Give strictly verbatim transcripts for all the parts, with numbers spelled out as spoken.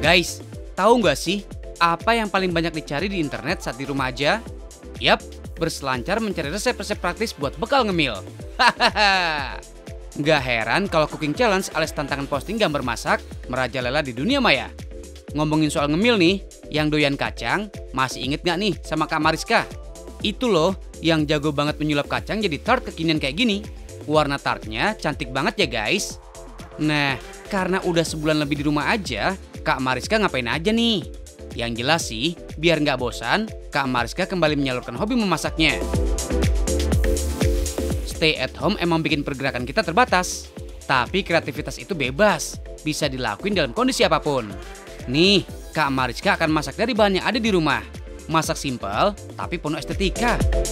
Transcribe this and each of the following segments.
Guys, tahu nggak sih apa yang paling banyak dicari di internet saat di rumah aja? Yap, berselancar mencari resep-resep praktis buat bekal ngemil. Hahaha. Nggak heran kalau cooking challenge alias tantangan posting gambar masak merajalela di dunia maya. Ngomongin soal ngemil nih, yang doyan kacang, masih inget nggak nih sama Kak Mariska? Itu loh, yang jago banget menyulap kacang jadi tart kekinian kayak gini. Warna tartnya cantik banget ya guys. Nah, karena udah sebulan lebih di rumah aja, Kak Mariska ngapain aja nih? Yang jelas sih, biar nggak bosan, Kak Mariska kembali menyalurkan hobi memasaknya. Stay at home emang bikin pergerakan kita terbatas. Tapi kreativitas itu bebas, bisa dilakuin dalam kondisi apapun. Nih, Kak Mariska akan masak dari bahan yang ada di rumah. Masak simpel, tapi penuh estetika.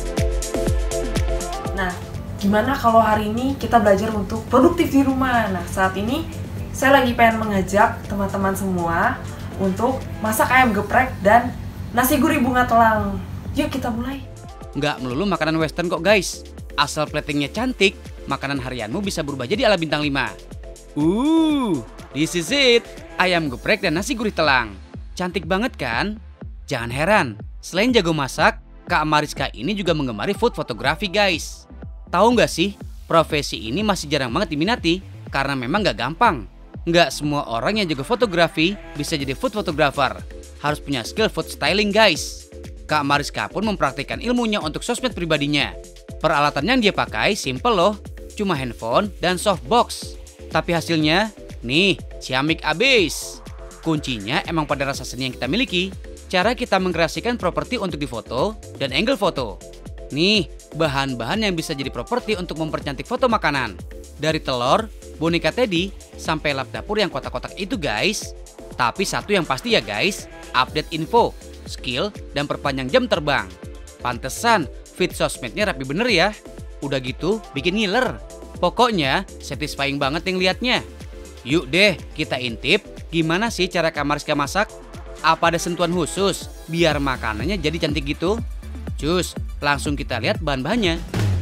Nah, gimana kalau hari ini kita belajar untuk produktif di rumah? Nah, saat ini saya lagi pengen mengajak teman-teman semua untuk masak ayam geprek dan nasi gurih bunga telang. Yuk kita mulai. Nggak melulu makanan western kok guys. Asal platingnya cantik, makanan harianmu bisa berubah jadi ala bintang lima. Uh, this is it. Ayam geprek dan nasi gurih telang. Cantik banget kan? Jangan heran, selain jago masak, Kak Mariska ini juga menggemari food photography guys. Tahu nggak sih, profesi ini masih jarang banget diminati karena memang nggak gampang. Nggak semua orang yang jago fotografi bisa jadi food photographer. Harus punya skill food styling guys. Kak Mariska pun mempraktikkan ilmunya untuk sosmed pribadinya. Peralatan yang dia pakai simple loh, cuma handphone dan softbox. Tapi hasilnya, nih, ciamik abis. Kuncinya emang pada rasa seni yang kita miliki. Cara kita mengkreasikan properti untuk difoto dan angle foto. Nih, bahan-bahan yang bisa jadi properti untuk mempercantik foto makanan. Dari telur, boneka Teddy, sampai lap dapur yang kotak-kotak itu guys. Tapi satu yang pasti ya guys, update info, skill, dan perpanjang jam terbang. Pantesan, feed sosmednya rapi bener ya. Udah gitu, bikin ngiler. Pokoknya, satisfying banget yang liatnya. Yuk deh, kita intip gimana sih cara Kak Mariska masak? Apa ada sentuhan khusus biar makanannya jadi cantik gitu? Cus, langsung kita lihat bahan-bahannya.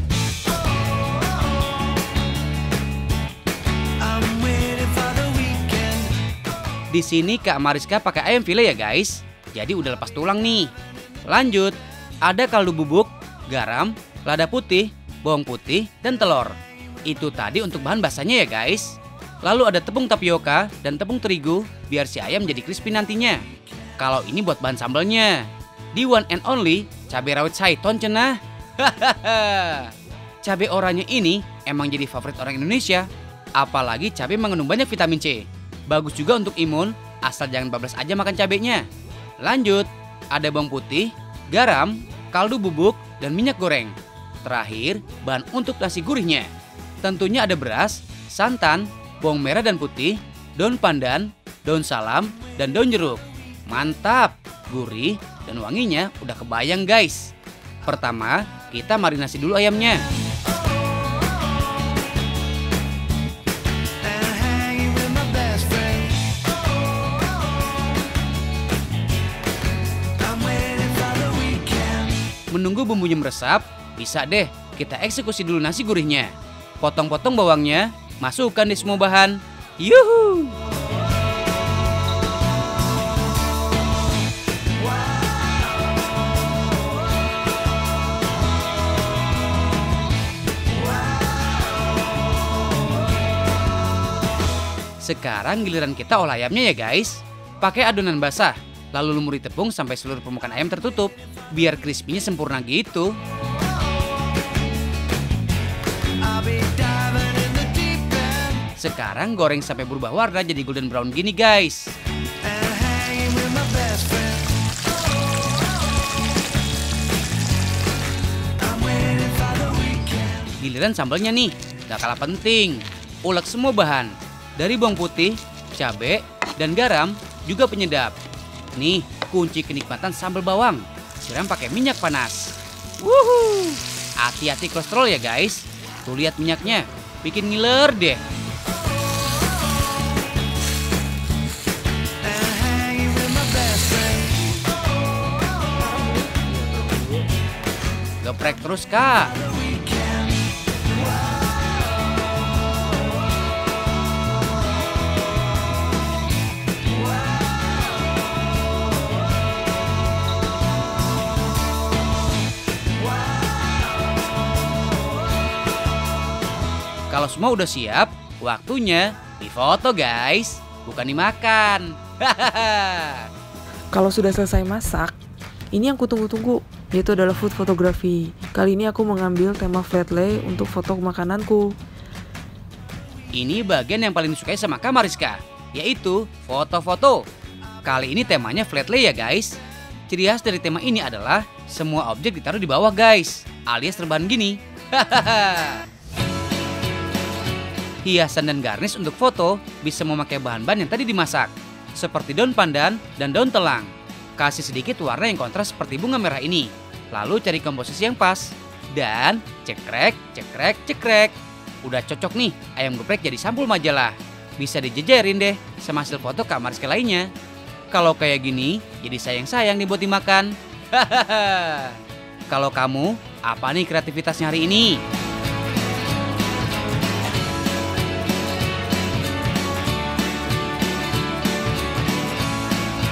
Di sini Kak Mariska pakai ayam file ya guys. Jadi udah lepas tulang nih. Lanjut, ada kaldu bubuk, garam, lada putih, bawang putih, dan telur. Itu tadi untuk bahan basahnya ya guys. Lalu ada tepung tapioka dan tepung terigu biar si ayam jadi crispy nantinya. Kalau ini buat bahan sambalnya. Di one and only cabai rawit Saiton cenah. Hahaha. Cabai oranye ini emang jadi favorit orang Indonesia. Apalagi cabai mengandung banyak vitamin C. Bagus juga untuk imun, asal jangan bablas aja makan cabainya. Lanjut, ada bawang putih, garam, kaldu bubuk, dan minyak goreng. Terakhir, bahan untuk nasi gurihnya. Tentunya ada beras, santan, bawang merah dan putih, daun pandan, daun salam, dan daun jeruk. Mantap, gurih, dan wanginya udah kebayang guys. Pertama, kita marinasi dulu ayamnya. Menunggu bumbunya meresap, bisa deh kita eksekusi dulu nasi gurihnya. Potong-potong bawangnya, masukkan di semua bahan. Yuhu! Sekarang giliran kita olah ayamnya ya guys. Pakai adonan basah, lalu lumuri tepung sampai seluruh permukaan ayam tertutup, biar crispy-nya sempurna gitu. Sekarang goreng sampai berubah warna jadi golden brown gini guys. Giliran sambalnya nih, gak kalah penting. Ulek semua bahan. Dari bawang putih, cabai, dan garam, juga penyedap. Nih, kunci kenikmatan sambal bawang. Siram pakai minyak panas. Wuhu! Hati-hati kolesterol ya guys. Tuh lihat minyaknya, bikin ngiler deh. Geprek terus kak. Kalau semua udah siap, waktunya difoto guys, bukan dimakan. Hahaha. Kalau sudah selesai masak, ini yang kutunggu-tunggu, yaitu adalah food photography. Kali ini aku mengambil tema flat lay untuk foto makananku. Ini bagian yang paling disukai sama Kak Mariska, yaitu foto-foto. Kali ini temanya flat lay ya guys. Ciri khas dari tema ini adalah semua objek ditaruh di bawah guys, alias rebahan gini. Hahaha. Hiasan dan garnish untuk foto bisa memakai bahan-bahan yang tadi dimasak, seperti daun pandan dan daun telang. Kasih sedikit warna yang kontras seperti bunga merah ini. Lalu cari komposisi yang pas. Dan cekrek, cekrek, cekrek. Udah cocok nih, ayam geprek jadi sampul majalah. Bisa dijejerin deh sama hasil foto Kak Mariska lainnya. Kalau kayak gini, jadi sayang-sayang nih buat dimakan. Hahaha. Kalau kamu, apa nih kreativitasnya hari ini?